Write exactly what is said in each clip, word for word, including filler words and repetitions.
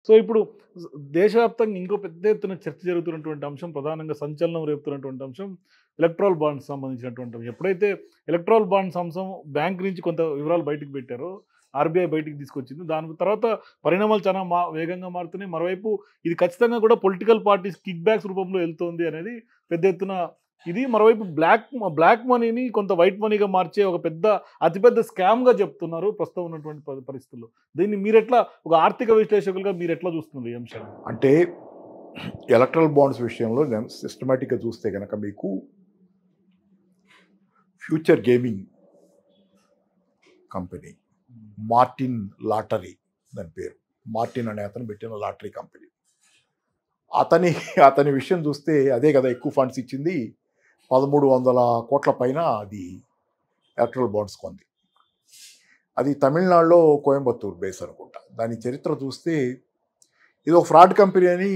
So ఇప్పుడు స్ దేశవ్యాప్తంగా ఇంకో పెద్ద ఎత్తున చర్చ జరుగుతున్నటువంటి అంశం, ప్రధానంగా సంచలనం రేపుతున్నటువంటి అంశం ఎలక్ట్రల్ బాండ్స్ సంబంధించినటువంటి ఎప్పుడైతే ఎలక్ట్రల్ బాండ్స్ అంశం బ్యాంక్ నుంచి కొంత వివరాలు బయటకు పెట్టారో, ఆర్బీఐ బయటికి తీసుకొచ్చింది. దాని తర్వాత పరిణామాలు చాలా మా వేగంగా మారుతున్నాయి. మరోవైపు ఇది ఖచ్చితంగా కూడా పొలిటికల్ పార్టీస్ కిక్ బ్యాక్స్ రూపంలో వెళ్తోంది అనేది పెద్ద ఎత్తున ఇది. మరోవైపు బ్లాక్ బ్లాక్ మనీని కొంత వైట్ మనీగా మార్చే ఒక పెద్ద అతిపెద్ద స్కామ్‌గా చెప్తున్నారు ప్రస్తుతం ఉన్నటువంటి ప పరిస్థితుల్లో. దీన్ని మీరెట్లా ఒక ఆర్థిక విశ్లేషకులుగా మీరెట్లా చూస్తున్నారు ఈ అంశాన్ని? అంటే ఎలక్ట్రల్ బాండ్స్ విషయంలో నేను సిస్టమాటిక్‌గా చూస్తే గనక మీకు future gaming company Martin lottery దాని పేరు. మార్టిన్ అనే అతను పెట్టిన లాటరీ కంపెనీ. అతని అతని విషయం చూస్తే అదే కదా ఎక్కువ ఫండ్స్ ఇచ్చింది. పదమూడు వందల కోట్ల పైన అది ఎలక్ట్రల్ బాండ్స్ కొంది. అది తమిళనాడులో కోయంబత్తూర్ బేస్ అనుకుంటా. దాని చరిత్ర చూస్తే ఇది ఒక ఫ్రాడ్ కంపెనీ అని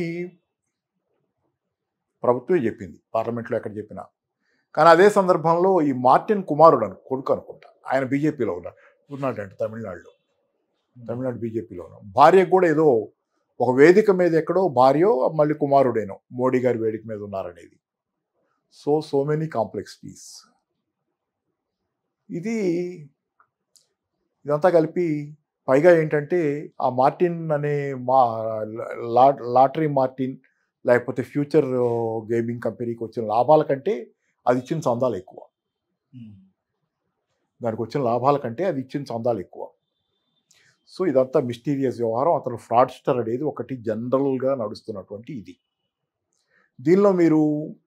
ప్రభుత్వమే చెప్పింది, పార్లమెంట్లో ఎక్కడ చెప్పినా. కానీ అదే సందర్భంలో ఈ మార్టిన్ కుమారుడు అను కొడుకు అనుకుంటా, ఆయన బీజేపీలో ఉన్నాడు ఉన్నాడంట తమిళనాడులో. తమిళనాడు బీజేపీలో ఉన్నాడు. భార్యకు కూడా ఏదో ఒక వేదిక మీద ఎక్కడో భార్యో మళ్ళీ కుమారుడేనో మోడీ గారి వేదిక మీద ఉన్నారనేది. So so many complexities. ఇది ఇదంతా కలిపి పైగా ఏంటంటే ఆ మార్టిన్ అనే మా లా లాటరీ మార్టిన్ లేకపోతే ఫ్యూచర్ గేమింగ్ కంపెనీకి వచ్చిన లాభాల కంటే అది ఇచ్చిన చందాలు ఎక్కువ. దానికి వచ్చిన లాభాల కంటే అది ఇచ్చిన చందాలు ఎక్కువ. సో ఇదంతా మిస్టీరియస్ వ్యవహారం. అతను ఫ్రాడ్స్టర్ అనేది ఒకటి జనరల్గా నడుస్తున్నటువంటి ఇది. దీనిలో మీరు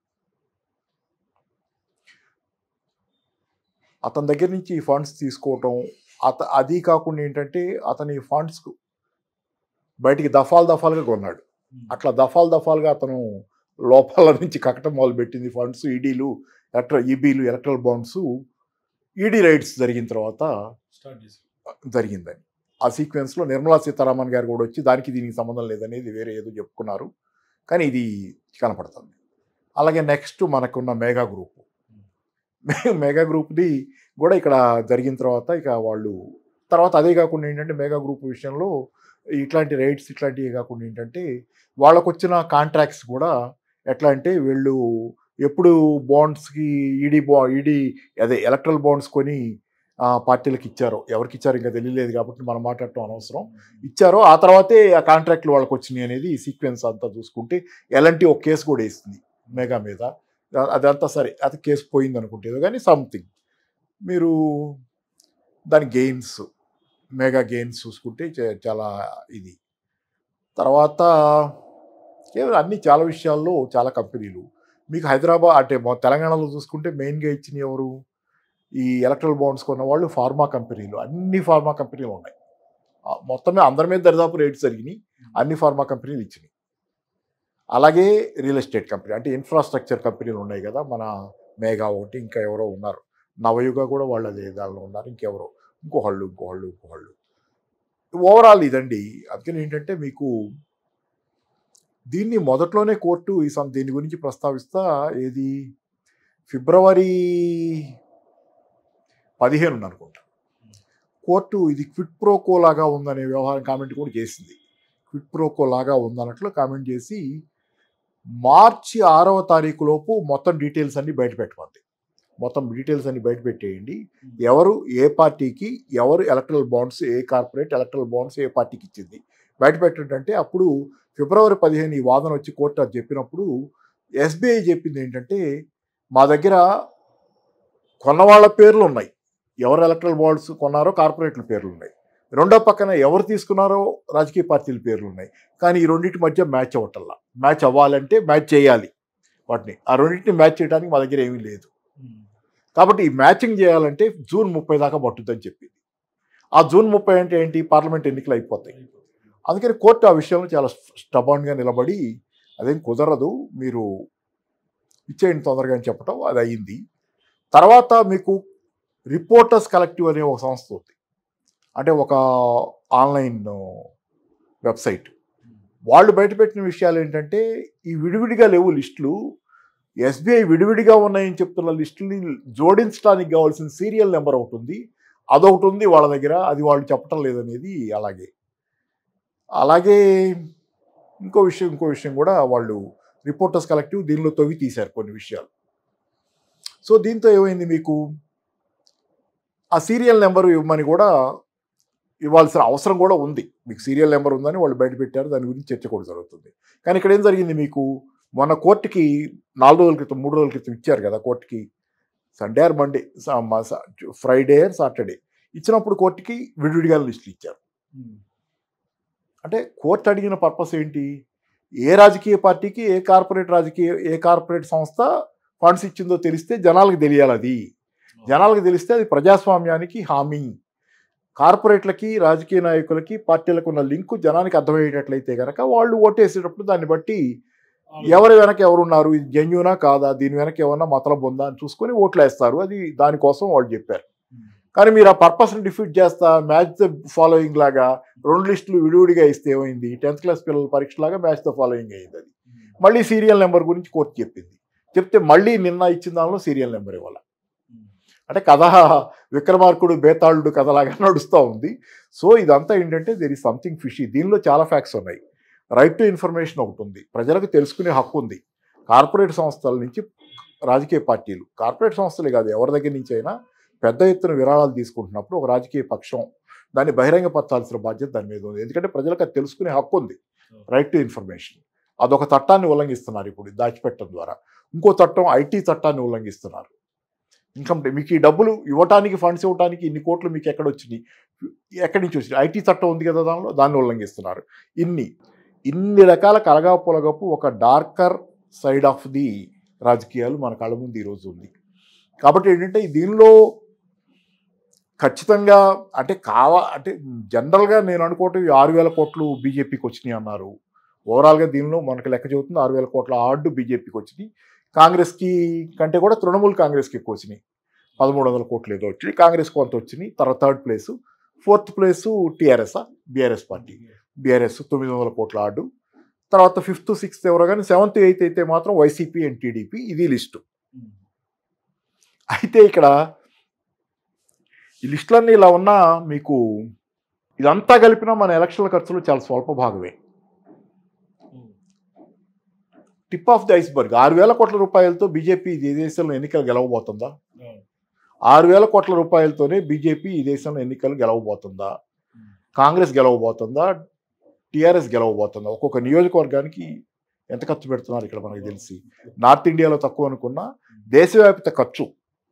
అతని దగ్గర నుంచి ఈ ఫండ్స్ తీసుకోవటం, అత అది కాకుండా ఏంటంటే అతని ఫండ్స్ బయటికి దఫాలు దఫాలుగా కొన్నాడు. అట్లా దఫాలు దఫాలుగా అతను లోపల నుంచి కక్కటం మొదలుపెట్టింది ఫండ్స్. ఈడీలు ఎలక్ట్ర ఈబీలు ఎలక్ట్రల్ బాండ్స్ ఈడీ రైడ్స్ జరిగిన తర్వాత జరిగిందని. ఆ సీక్వెన్స్లో నిర్మలా సీతారామన్ గారు కూడా వచ్చి దానికి దీనికి సంబంధం లేదనేది వేరే ఏదో చెప్పుకున్నారు. కానీ ఇది కనపడుతుంది. అలాగే నెక్స్ట్ మనకున్న మెగా గ్రూప్ మెగా గ్రూప్ది కూడా ఇక్కడ జరిగిన తర్వాత ఇక వాళ్ళు తర్వాత అదే కాకుండా ఏంటంటే మెగా గ్రూప్ విషయంలో ఇట్లాంటి రైట్స్ ఇట్లాంటివి కాకుండా ఏంటంటే వాళ్ళకు వచ్చిన కాంట్రాక్ట్స్ కూడా ఎట్లా అంటే వీళ్ళు ఎప్పుడు బాండ్స్కి ఈడీ బా ఈడీ అదే ఎలక్ట్రల్ బాండ్స్ కొని పార్టీలకు ఇచ్చారో, ఎవరికి ఇచ్చారో ఇంకా తెలియలేదు కాబట్టి మనం మాట్లాడటం అనవసరం, ఇచ్చారో ఆ తర్వాతే ఆ కాంట్రాక్ట్లు వాళ్ళకి వచ్చినాయి అనేది ఈ సీక్వెన్స్ అంతా చూసుకుంటే ఎలాంటి ఒక కేసు కూడా వేస్తుంది మెగా మీద. అదంతా సరే, అది కేసు పోయింది అనుకుంటేదో కానీ సంథింగ్ మీరు దాని గెయిన్స్ మెగా గెయిన్స్ చూసుకుంటే చాలా ఇది. తర్వాత అన్నీ చాలా విషయాల్లో చాలా కంపెనీలు మీకు హైదరాబాద్ అంటే తెలంగాణలో చూసుకుంటే మెయిన్గా ఇచ్చిన ఎవరు ఈ ఎలక్ట్రల్ బాండ్స్ కొన్న వాళ్ళు ఫార్మా కంపెనీలు. అన్ని ఫార్మా కంపెనీలు ఉన్నాయి. మొత్తమే అందరి మీద దరిదాపు రేట్స్ జరిగినాయి. అన్ని ఫార్మా కంపెనీలు ఇచ్చినాయి. అలాగే రియల్ ఎస్టేట్ కంపెనీ అంటే ఇన్ఫ్రాస్ట్రక్చర్ కంపెనీలు ఉన్నాయి కదా, మన మేఘా ఒకటి, ఇంకా ఎవరో ఉన్నారు, నవయుగ కూడా వాళ్ళు అదే దానిలో ఉన్నారు, ఇంకెవరో ఇంకోహళ్ళు ఇంకోహళ్ళు ఇంకోహళ్ళు ఓవరాల్ ఇదండి. అందుకని ఏంటంటే మీకు దీన్ని మొదట్లోనే కోర్టు ఈ సం దీని గురించి ప్రస్తావిస్తా ఏది ఫిబ్రవరి పదిహేను అనుకుంటా కోర్టు ఇది క్విట్ ప్రోకో లాగా ఉందనే వ్యవహారం కామెంట్ కూడా చేసింది. క్విట్ ప్రోకో లాగా ఉందన్నట్లు కామెంట్ చేసి మార్చి ఆరవ తారీఖు లోపు మొత్తం డీటెయిల్స్ అన్ని బయట పెట్టమంది. మొత్తం డీటెయిల్స్ అన్ని బయట పెట్టేయండి. ఎవరు ఏ పార్టీకి ఎవరు ఎలక్ట్రల్ బాండ్స్, ఏ కార్పొరేట్ ఎలక్ట్రల్ బాండ్స్ ఏ పార్టీకి ఇచ్చింది బయట పెట్టంటే అప్పుడు ఫిబ్రవరి పదిహేను ఈ వాదన వచ్చి కోర్టు అది చెప్పినప్పుడు ఎస్బీఐ చెప్పింది ఏంటంటే మా దగ్గర కొన్నవాళ్ళ పేర్లు ఉన్నాయి, ఎవరు ఎలక్ట్రల్ బాండ్స్ కొన్నారో కార్పొరేట్ల పేర్లు ఉన్నాయి, రెండో పక్కన ఎవరు తీసుకున్నారో రాజకీయ పార్టీల పేర్లు ఉన్నాయి. కానీ ఈ రెండింటి మధ్య మ్యాచ్ అవ్వటల్లా. మ్యాచ్ అవ్వాలంటే మ్యాచ్ చేయాలి వాటిని. ఆ రెండింటిని మ్యాచ్ చేయడానికి మా దగ్గర ఏమీ లేదు. కాబట్టి ఈ మ్యాచింగ్ చేయాలంటే జూన్ ముప్పై దాకా పట్టుద్దని చెప్పింది. ఆ జూన్ ముప్పై అంటే ఏంటి, పార్లమెంట్ ఎన్నికలు అయిపోతాయి. అందుకని కోర్టు ఆ విషయంలో చాలా స్టబాన్గా నిలబడి అదేం కుదరదు, మీరు ఇచ్చేయండి తొందరగా అని చెప్పడం అది అయ్యింది. తర్వాత మీకు రిపోర్టర్స్ కలెక్టివ్ అనే ఒక సంస్థ ఉంది, అంటే ఒక ఆన్లైన్ వెబ్సైట్. వాళ్ళు బయటపెట్టిన విషయాలు ఏంటంటే ఈ విడివిడిగా లేవు లిస్టులు, ఎస్బీఐ విడివిడిగా ఉన్నాయని చెప్తున్న లిస్టుని జోడించడానికి కావాల్సిన సీరియల్ నెంబర్ ఒకటి ఉంది, అదొకటి ఉంది వాళ్ళ దగ్గర, అది వాళ్ళు చెప్పటం లేదనేది. అలాగే అలాగే ఇంకో విషయం ఇంకో విషయం కూడా వాళ్ళు రిపోర్టర్స్ కలెక్టివ్ దీనిలో తవ్వి తీశారు కొన్ని విషయాలు. సో దీంతో ఏమైంది, మీకు ఆ సీరియల్ నెంబర్ ఇవ్వమని కూడా ఇవ్వాల్సిన అవసరం కూడా ఉంది. మీకు సీరియల్ నెంబర్ ఉందని వాళ్ళు బయట పెట్టారు, దాని గురించి చర్చ కూడా జరుగుతుంది. కానీ ఇక్కడ ఏం జరిగింది, మీకు మొన్న కోర్టుకి నాలుగు రోజుల క్రితం మూడు రోజుల క్రితం ఇచ్చారు కదా కోర్టుకి, Sunday or Monday Friday or Saturday ఇచ్చినప్పుడు కోర్టుకి విడివిడిగా లిస్టులు ఇచ్చారు. అంటే కోర్టు అడిగిన పర్పస్ ఏంటి, ఏ రాజకీయ పార్టీకి ఏ కార్పొరేట్ రాజకీయ ఏ కార్పొరేట్ సంస్థ ఫండ్స్ ఇచ్చిందో తెలిస్తే జనాలకు తెలియాలి. అది జనాలకు తెలిస్తే అది ప్రజాస్వామ్యానికి హామీ. కార్పొరేట్లకి రాజకీయ నాయకులకి పార్టీలకు ఉన్న లింకు జనానికి అర్థమయ్యేటట్లయితే కనుక వాళ్ళు ఓటేసేటప్పుడు దాన్ని బట్టి ఎవరి వెనక ఎవరున్నారు, ఇది జెన్యూనా కాదా, దీని వెనక ఏమన్నా మతలబు ఉందా అని చూసుకొని ఓట్లు వేస్తారు. అది దానికోసం వాళ్ళు చెప్పారు. కానీ మీరు ఆ పర్పస్ని డిఫీట్ చేస్తా మ్యాచ్ ద ఫాలోయింగ్ లాగా రెండు లిస్టులు విడివిడిగా ఇస్తే ఏమైంది, టెన్త్ క్లాస్ పిల్లల పరీక్షలాగా మ్యాచ్ ద ఫాలోయింగ్ అయింది. అది మళ్ళీ సీరియల్ నెంబర్ గురించి కోర్టు చెప్పింది. చెప్తే మళ్ళీ నిన్న ఇచ్చిన దానిలో సీరియల్ నెంబర్ ఇవ్వాలి. అంటే కథ విక్రమార్కుడు బేతాళుడు కథలాగా నడుస్తూ ఉంది. సో ఇదంతా ఏంటంటే దేర్ ఈజ్ సంథింగ్ ఫిషీ. దీనిలో చాలా ఫ్యాక్ట్స్ ఉన్నాయి. రైట్ టు ఇన్ఫర్మేషన్ ఒకటి ఉంది, ప్రజలకు తెలుసుకునే హక్కు ఉంది. కార్పొరేట్ సంస్థల నుంచి రాజకీయ పార్టీలు, కార్పొరేట్ సంస్థలే కాదు ఎవరి దగ్గర నుంచి అయినా పెద్ద ఎత్తున విరాళాలు తీసుకుంటున్నప్పుడు ఒక రాజకీయ పక్షం దాన్ని బహిరంగపరచాల్సిన బాధ్యత దాని మీద ఉంది. ఎందుకంటే ప్రజలకు అది తెలుసుకునే హక్కు ఉంది, రైట్ టు ఇన్ఫర్మేషన్. అదొక చట్టాన్ని ఉల్లంఘిస్తున్నారు ఇప్పుడు దాచిపెట్టడం ద్వారా. ఇంకో చట్టం ఐటీ చట్టాన్ని ఉల్లంఘిస్తున్నారు. ఇన్కమ్ మీకు ఈ డబ్బులు ఇవ్వటానికి ఫండ్స్ ఇవ్వడానికి ఇన్ని కోట్లు మీకు ఎక్కడ వచ్చినాయి, ఎక్కడి నుంచి వచ్చినాయి, ఐటీ చట్టం ఉంది కదా దానిలో, దాన్ని ఉల్లంఘిస్తున్నారు. ఇన్ని ఇన్ని రకాల కలగా పొలగపు ఒక డార్కర్ సైడ్ ఆఫ్ ది రాజకీయాలు మన కళ్ళ ముందు ఈరోజు ఉంది. కాబట్టి ఏంటంటే దీనిలో ఖచ్చితంగా అంటే కావా అంటే జనరల్గా నేను అనుకోవటం ఆరు వేల కోట్లు బీజేపీకి వచ్చినాయి అన్నారు. ఓవరాల్గా దీనిలో మనకు లెక్క చెబుతుంది ఆరు వేల కోట్ల ఆర్డు బీజేపీకి వచ్చినాయి. కాంగ్రెస్కి కంటే కూడా తృణమూల్ కాంగ్రెస్కి ఎక్కువ వచ్చినాయి, పదమూడు వందల కోట్లు ఏదో వచ్చినాయి. కాంగ్రెస్ కొంత వచ్చినాయి. తర్వాత third place, fourth place TRS BRS party, BRS తొమ్మిది వందల కోట్ల ఆర్డు. తర్వాత ఫిఫ్త్ సిక్స్త్ ఎవరో కానీ సెవెంత్ ఎయిత్ అయితే మాత్రం వైసీపీ అండ్ టీడీపీ. ఇది లిస్టు. అయితే ఇక్కడ ఈ లిస్టులన్నీ ఇలా ఉన్నా మీకు ఇదంతా కలిపినా మన ఎలక్షన్ల ఖర్చులు చాలా స్వల్ప భాగమే. Tip of the iceberg. ఆరు వేల కోట్ల రూపాయలతో బీజేపీ ఈ దేశంలో ఎన్నికలు గెలవబోతుందా? ఆరు వేల కోట్ల రూపాయలతోనే బీజేపీ ఈ దేశంలో ఎన్నికలు గెలవబోతుందా? కాంగ్రెస్ గెలవబోతుందా? టీఆర్ఎస్ గెలవబోతుందా? ఒక్కొక్క నియోజకవర్గానికి ఎంత ఖర్చు పెడుతున్నారు ఇక్కడ మనకు తెలిసి. నార్త్ ఇండియాలో తక్కువ అనుకున్నా దేశవ్యాప్త ఖర్చు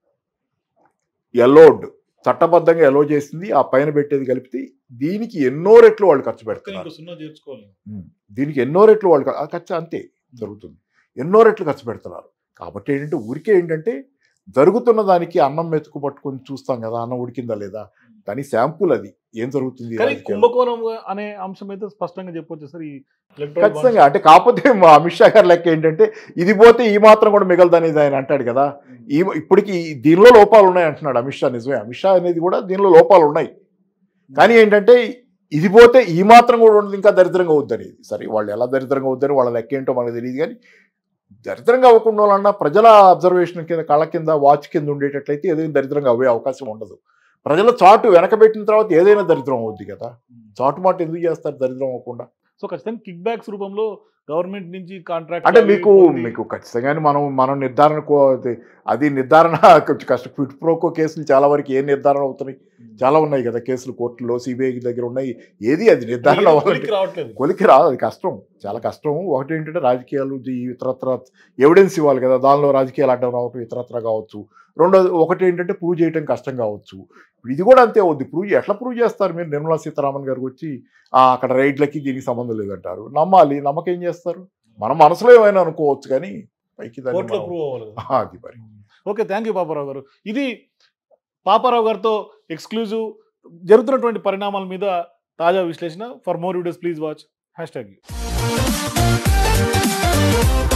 ఎలోడ్ చట్టబద్ధంగా ఎలో చేసింది, ఆ పైన పెట్టేది కలిపితే దీనికి ఎన్నో రెట్లు వాళ్ళు ఖర్చు పెడుతున్నారు. దీనికి ఎన్నో రెట్లు వాళ్ళు ఖర్చు అంతే జరుగుతుంది, ఎన్నో రెట్లు ఖర్చు పెడుతున్నారు. కాబట్టి ఏంటంటే ఊరికే ఏంటంటే జరుగుతున్న దానికి అన్నం మెతుకు పట్టుకొని చూస్తాం కదా, అన్నం ఉడికిందా లేదా, దాని శాంపుల్ అది ఏం జరుగుతుంది. కుంభకోణం అనే అంశం అయితే స్పష్టంగా చెప్పొచ్చు సార్ ఈ ఖచ్చితంగా. అంటే కాకపోతే మా అమిత్ షా గారి లెక్క ఏంటంటే ఇది పోతే ఈ మాత్రం కూడా మిగలదు అనేది ఆయన అంటాడు కదా. ఈ ఇప్పటికి దీనిలో లోపాలు ఉన్నాయి అంటున్నాడు అమిత్ షా. నిజమే, అమిత్ షా అనేది కూడా దీనిలో లోపాలు ఉన్నాయి. కానీ ఏంటంటే ఇది పోతే ఈ మాత్రం కూడా ఉండదు, ఇంకా దరిద్రంగా అవుద్దనేది. సరే వాళ్ళు ఎలా దరిద్రంగా అవుద్దని వాళ్ళ లెక్క ఏంటో మనకు తెలియదు. కానీ దరిద్రంగా అవ్వకుండా వాళ్ళన్నా ప్రజల అబ్జర్వేషన్ కింద కళ్ళ కింద వాచ్ కింద ఉండేటట్లయితే ఏదైనా దరిద్రంగా అవ్వే అవకాశం ఉండదు. ప్రజల చాటు వెనకబెట్టిన తర్వాత ఏదైనా దరిద్రం అవుద్ది కదా. చాటు మాట ఎందుకు చేస్తారు దరిద్రం అవ్వకుండా? సో ఖచ్చితంగా కిక్ బ్యాక్స్ రూపంలో గవర్నమెంట్ నుంచి కాంట్రాక్ట్ అంటే మీకు మీకు ఖచ్చితంగానే మనం మనం నిర్ధారణకు అది నిర్ధారణ కొంచెం కష్టం. క్విట్ ప్రోకో కేసులు చాలా వరకు ఏ నిర్ధారణ అవుతున్నాయి, చాలా ఉన్నాయి కదా కేసులు కోర్టులో, సిబిఐ దగ్గర ఉన్నాయి. ఏది అది నిర్ధారణ అవ్వాలి, కొలికి రాదు, అది కష్టం, చాలా కష్టం. ఒకటి ఏంటంటే రాజకీయాలు ఇతరత్ర ఎవిడెన్స్ ఇవ్వాలి కదా, దానిలో రాజకీయాలు అడ్డం రావటం ఇతరత్ర కావచ్చు. రెండోది ఒకటి ఏంటంటే ప్రూవ్ చేయటం కష్టం కావచ్చు. ఇది కూడా అంతే అవుద్ది. ప్రూవ్ ఎట్లా ప్రూవ్ చేస్తారు మీరు? నిర్మలా సీతారామన్ గారికి వచ్చి అక్కడ రైడ్లకి దీనికి సంబంధం లేదంటారు, నమ్మాలి. నమ్మకం చేస్తారు? మన మనసులో ఏమైనా అనుకోవచ్చు కానీ పైకి అది మరి. ఓకే, థ్యాంక్ యూ పాపారావు గారు. ఇది పాపారావు గారితో ఎక్స్క్లూజివ్ జరుగుతున్నటువంటి పరిణామాల మీద తాజా విశ్లేషణ. For more videos please watch hashtag you.